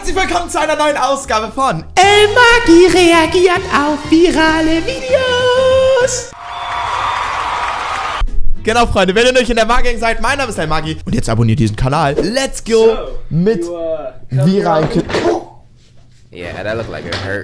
herzlich willkommen zu einer neuen Ausgabe von El Magi reagiert auf virale Videos. Genau, Freunde, wenn ihr noch in der Magi-Gang seid, mein Name ist El Magi und jetzt abonniert diesen Kanal. Let's go mit viralen Yeah, that looked like it hurt.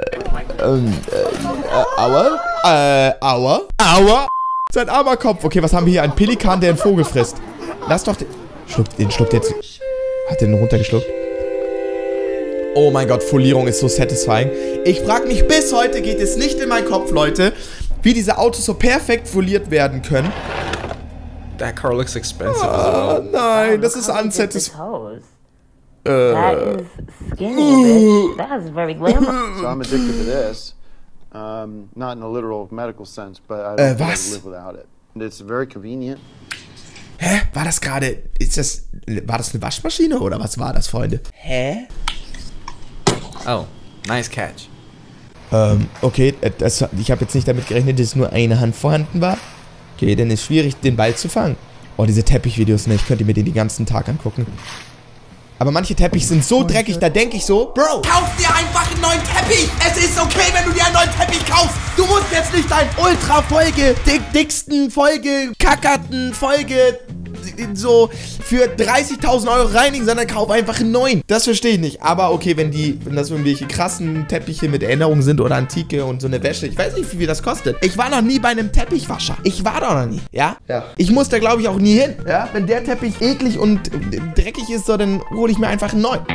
Aua. Sein armer Kopf. Okay, was haben wir hier? Ein Pelikan, der einen Vogel frisst. Lass doch den... schluckt jetzt... Hat den runtergeschluckt? Oh mein Gott, Folierung ist so satisfying. Ich frage mich, bis heute geht es nicht in meinen Kopf, Leute, wie diese Autos so perfekt foliert werden können. That car looks expensive as well. Nein, das ist unsatisfying. That is skinny, bitch. That is very glamorous. So I'm addicted to this. Not in a literal medical sense, but I don't live without it. And it's very convenient. Hä? War das gerade... War das eine Waschmaschine oder was war das, Freunde? Hä? Oh, nice catch. Okay, ich habe jetzt nicht damit gerechnet, dass nur eine Hand vorhanden war. Okay, dann ist schwierig, den Ball zu fangen. Oh, diese Teppichvideos, ne? Ich könnte mir die den ganzen Tag angucken. Aber manche Teppiche sind so dreckig, da denke ich so, Bro, kauf dir einfach einen neuen Teppich. Es ist okay, wenn du dir einen neuen Teppich kaufst. Du musst jetzt nicht deinen dicksten kackerten so für 30.000 Euro reinigen, sondern kauf einfach einen neuen. Das verstehe ich nicht. Aber okay, wenn das irgendwelche krassen Teppiche mit Erinnerung sind oder Antike und so eine Wäsche. Ich weiß nicht, wie viel das kostet. Ich war noch nie bei einem Teppichwascher. Ich war da noch nie, ja? Ich muss da, glaube ich, auch nie hin, ja? Wenn der Teppich eklig und dreckig ist, so, dann hole ich mir einfach einen neuen.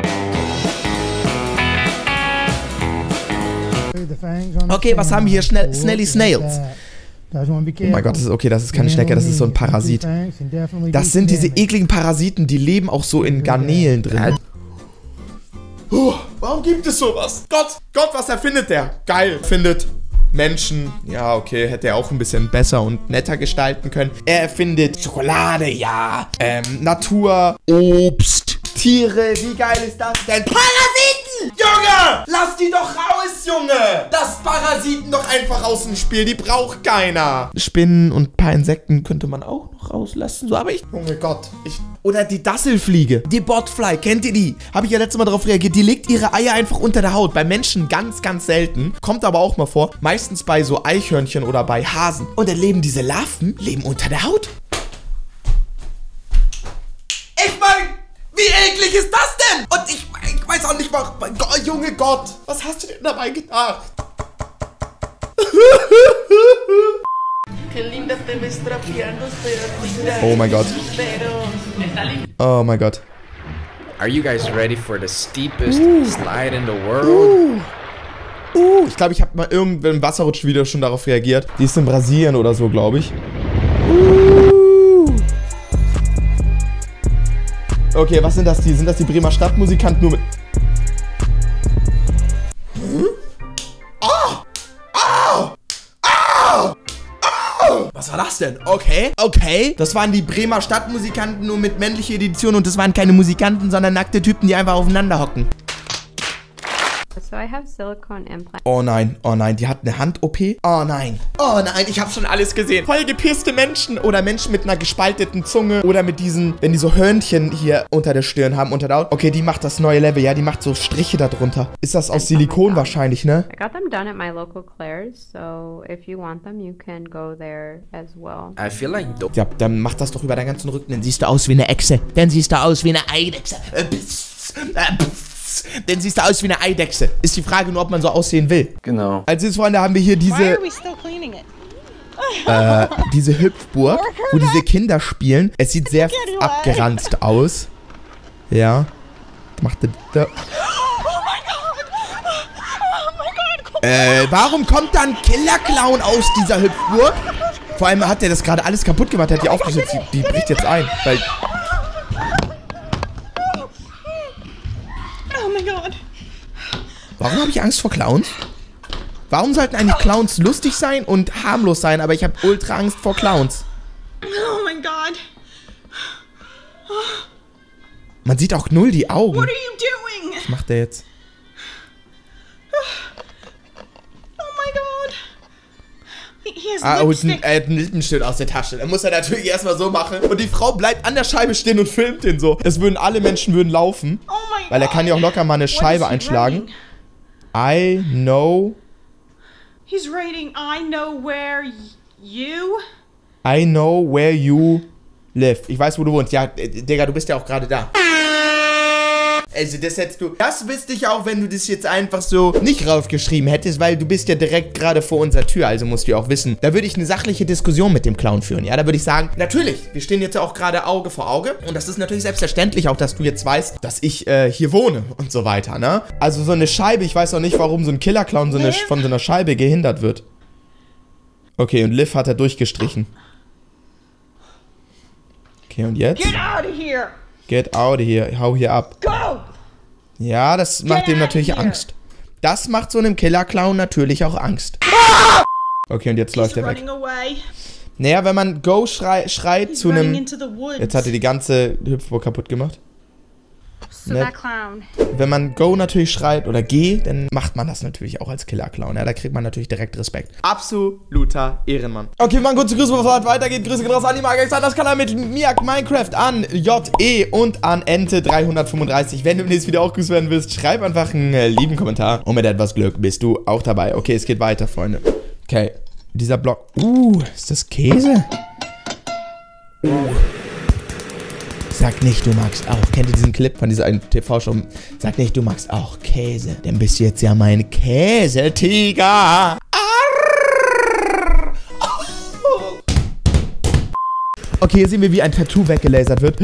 Okay, was haben wir hier? Snelly Snails. Oh mein Gott, das ist okay, das ist keine Schnecke, das ist so ein Parasit. Das sind diese ekligen Parasiten, die leben auch so in Garnelen drin. Warum gibt es sowas? Gott, was erfindet der? Geil, findet Menschen. Ja, okay, hätte er auch ein bisschen besser und netter gestalten können. Er erfindet Schokolade, ja. Natur, Obst, Tiere, wie geil ist das denn? Parasiten! Junge! Lass die doch raus, Junge! Lass Parasiten doch einfach aus dem Spiel, die braucht keiner. Spinnen und ein paar Insekten könnte man auch noch rauslassen, so, aber oh mein Gott. Oder die Dasselfliege, die Botfly, kennt ihr die? Habe ich ja letztes Mal darauf reagiert, die legt ihre Eier einfach unter der Haut. Bei Menschen ganz, ganz selten, kommt aber auch mal vor, meistens bei so Eichhörnchen oder bei Hasen. Und dann leben diese Larven, unter der Haut. Ich meine, wie eklig ist das denn? Und ich weiß auch nicht mal, mein Gott, Junge Gott, was hast du denn dabei gedacht? Oh mein Gott. Oh mein Gott. Are you guys ready for the steepest slide in the world? Ich glaube, ich habe mal irgendwann im Wasserrutsch-Video schon darauf reagiert. Die ist in Brasilien oder so, glaube ich. Okay, was sind das die? Sind das die Bremer Stadtmusikanten nur mit... Was war das denn? Okay. Das waren die Bremer Stadtmusikanten nur mit männlicher Edition und das waren keine Musikanten, sondern nackte Typen, die einfach aufeinander hocken. So I have silicone implants. Oh nein, die hat eine Hand-OP. Oh nein, ich habe schon alles gesehen. Voll gepierste Menschen oder Menschen mit einer gespalteten Zunge oder mit diesen, wenn die so Hörnchen hier unter der Stirn haben, unter der Haut. Okay, die macht das neue Level, ja, die macht so Striche da drunter. Ist das aus Silikon wahrscheinlich, ne? I got them done at my local Claire's, so if you want them, you can go there as well. I feel like... Ja, dann mach das doch über deinen ganzen Rücken, dann siehst du aus wie eine Echse. Dann siehst du aus wie eine Eidechse. Denn siehst du aus wie eine Eidechse. Ist die Frage nur, ob man so aussehen will. Genau. Als jetzt, Freunde, haben wir hier diese... diese Hüpfburg, wo diese Kinder spielen. Es sieht sehr abgeranzt aus. Ja. Macht da... warum kommt da ein Killer-Clown aus dieser Hüpfburg? Vor allem hat der das gerade alles kaputt gemacht. Der hat die aufgesetzt. Die bricht jetzt ein. Weil... Warum habe ich Angst vor Clowns? Warum sollten eigentlich Clowns lustig sein und harmlos sein, aber ich habe ultra Angst vor Clowns? Oh mein Gott. Man sieht auch null die Augen. What are you doing? Was macht der jetzt? Oh mein Gott. Er hat einen Lippenstift aus der Tasche. Dann muss er natürlich erstmal so machen. Und die Frau bleibt an der Scheibe stehen und filmt den so. Das würden alle Menschen laufen. Oh mein Weil er kann ja auch locker mal eine Scheibe einschlagen. I know. He's writing, I know where you. I know where you live. Ich weiß, wo du wohnst. Ja, Digga, du bist ja auch gerade da. Also das hättest du... Das wüsste ich auch, wenn du das jetzt einfach so nicht raufgeschrieben hättest, weil du bist ja direkt gerade vor unserer Tür, also musst du ja auch wissen. Da würde ich eine sachliche Diskussion mit dem Clown führen, ja? Da würde ich sagen, natürlich, wir stehen jetzt auch gerade Auge vor Auge und das ist natürlich selbstverständlich auch, dass du jetzt weißt, dass ich hier wohne und so weiter, ne? Also so eine Scheibe, ich weiß auch nicht, warum so ein Killer-Clown von so einer Scheibe gehindert wird. Okay, und Liv hat er durchgestrichen. Okay, und jetzt? Get out of here! Get out of here. Hau hier ab. Go! Ja, das macht ihm natürlich Angst. Das macht so einem Killer-Clown natürlich auch Angst. Okay, und jetzt läuft er weg. Naja, wenn man Go schreit zu einem... Jetzt hat er die ganze Hüpfburg kaputt gemacht. So that clown. Wenn man Go natürlich schreit oder Geh, dann macht man das natürlich auch als Killer-Clown. Ja, da kriegt man natürlich direkt Respekt. Absoluter Ehrenmann. Okay, wir machen kurze Grüße, bevor es weitergeht. Grüße geht raus an die Magier, das Kanal mit Miak Minecraft, an JE und an Ente335. Wenn du im nächsten Video auch grüßt werden willst, schreib einfach einen lieben Kommentar. Und mit etwas Glück bist du auch dabei. Okay, es geht weiter, Freunde. Okay, dieser Block. Ist das Käse? Sag nicht, du magst auch. Kennt ihr diesen Clip von dieser einen TV-Show? Sag nicht, du magst auch Käse. Dann bist du jetzt ja mein Käsetiger. Okay, hier sehen wir, wie ein Tattoo weggelasert wird.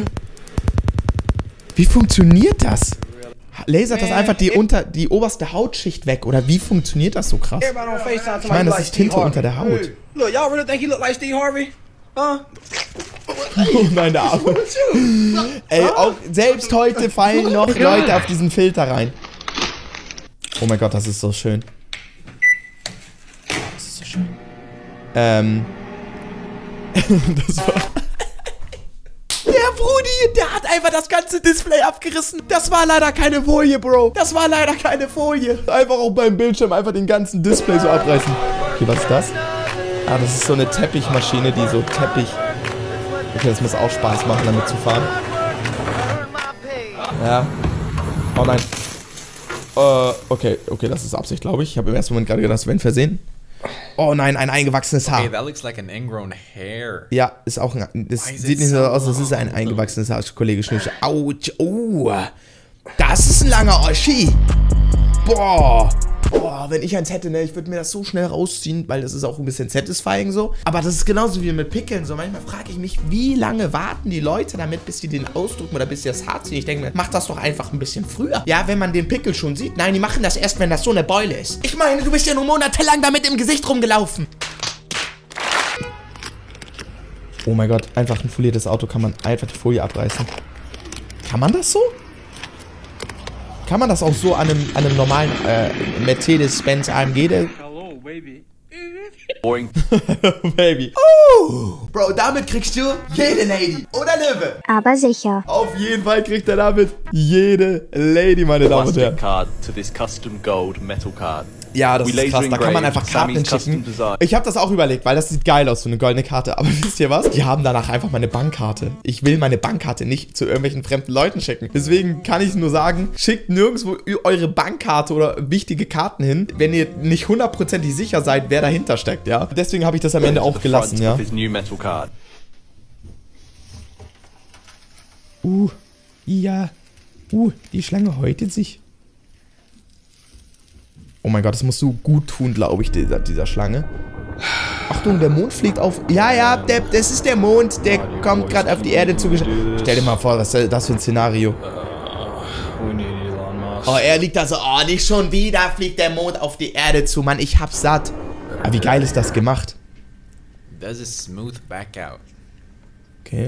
Wie funktioniert das? Lasert das einfach die oberste Hautschicht weg? Oder wie funktioniert das so krass? Ich meine, das ist Tinte unter der Haut. Look, y'all really think he look like Steve Harvey? Oh nein, der Arme. Ey, auch selbst heute fallen noch Leute auf diesen Filter rein. Oh mein Gott, das ist so schön. Das ist so schön. Das war... Der Brudi, der hat einfach das ganze Display abgerissen. Das war leider keine Folie, Bro. Das war leider keine Folie. Einfach auch beim Bildschirm einfach den ganzen Display so abreißen. Okay, was ist das? Ah, das ist so eine Teppichmaschine, die so Teppich... Okay, das muss auch Spaß machen, damit zu fahren. Ja. Oh nein. Okay, das ist Absicht, glaube ich. Ich habe im ersten Moment gerade gedacht, das wäre ein Versehen. Oh nein, ein eingewachsenes Haar. Okay, that looks like an ingrown hair. Ja, ist auch ein... Das sieht nicht so aus, das ist ein eingewachsenes Haar, Kollege Schnürsche. Autsch, oh. Das ist ein langer Oschi. Boah. Boah, wenn ich eins hätte, ne, ich würde mir das so schnell rausziehen, weil das ist auch ein bisschen satisfying so. Aber das ist genauso wie mit Pickeln so. Manchmal frage ich mich, wie lange warten die Leute damit, bis sie den ausdrücken oder bis sie das Haar ziehen. Ich denke mir, mach das doch einfach ein bisschen früher. Ja, wenn man den Pickel schon sieht. Nein, die machen das erst, wenn das so eine Beule ist. Ich meine, du bist ja nur monatelang damit im Gesicht rumgelaufen. Oh mein Gott, einfach ein foliertes Auto kann man einfach die Folie abreißen. Kann man das so? Kann man das auch so an einem normalen Mercedes-Benz AMG? Hello, baby. Boing. Baby. Bro, damit kriegst du jede Lady. Oder Löwe? Aber sicher. Auf jeden Fall kriegt er damit jede Lady, meine Damen und Herren. Card to this custom gold metal card. Ja, das ist krass. Da kann man einfach Karten schicken. Ich habe das auch überlegt, weil das sieht geil aus, so eine goldene Karte. Aber wisst ihr was? Die haben danach einfach meine Bankkarte. Ich will meine Bankkarte nicht zu irgendwelchen fremden Leuten schicken. Deswegen kann ich nur sagen, schickt nirgendwo eure Bankkarte oder wichtige Karten hin, wenn ihr nicht hundertprozentig sicher seid, wer dahinter steckt, ja? Deswegen habe ich das am Ende auch gelassen, ja? Ja. Die Schlange häutet sich. Oh mein Gott, das muss so gut tun, glaube ich, dieser Schlange. Achtung, der Mond fliegt auf... Ja, das ist der Mond. Der kommt gerade auf die Erde zu... Stell dir mal vor, was ist das für ein Szenario? Oh, er liegt da so... Oh, nicht schon wieder fliegt der Mond auf die Erde zu. Mann, ich hab's satt. Aber wie geil ist das gemacht? Does it smooth back out? Okay.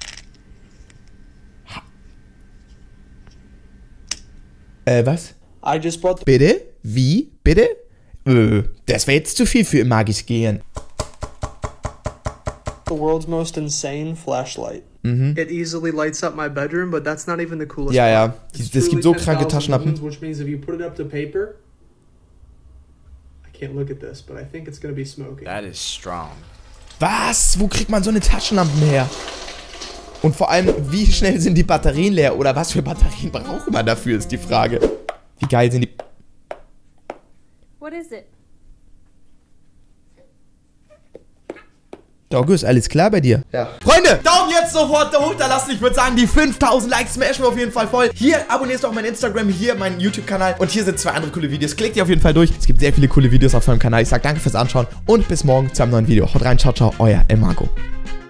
Was? I just brought Bitte? Wie? Bitte? Das wäre jetzt zu viel für Magis Gehirn. the world's most insane flashlight. It easily lights up my bedroom, but that's not even the coolest part. Es gibt so kranke Taschenlampen. Which means if you put it up to paper, I can't look at this, but I think it's gonna be smoky. That is strong. Was? Wo kriegt man so eine Taschenlampen her? Und vor allem, wie schnell sind die Batterien leer? Oder was für Batterien braucht man dafür, ist die Frage. Wie geil sind die... What is it? Doggo, ist alles klar bei dir? Ja. Freunde, Daumen jetzt sofort da runterlassen. Ich würde sagen, die 5000 Likes smashen wir auf jeden Fall voll. Hier abonnierst du auch mein Instagram, hier meinen YouTube-Kanal. Und hier sind 2 andere coole Videos. Klickt ihr auf jeden Fall durch. Es gibt sehr viele coole Videos auf meinem Kanal. Ich sage danke fürs Anschauen und bis morgen zu einem neuen Video. Haut rein, ciao, ciao, euer El Mago.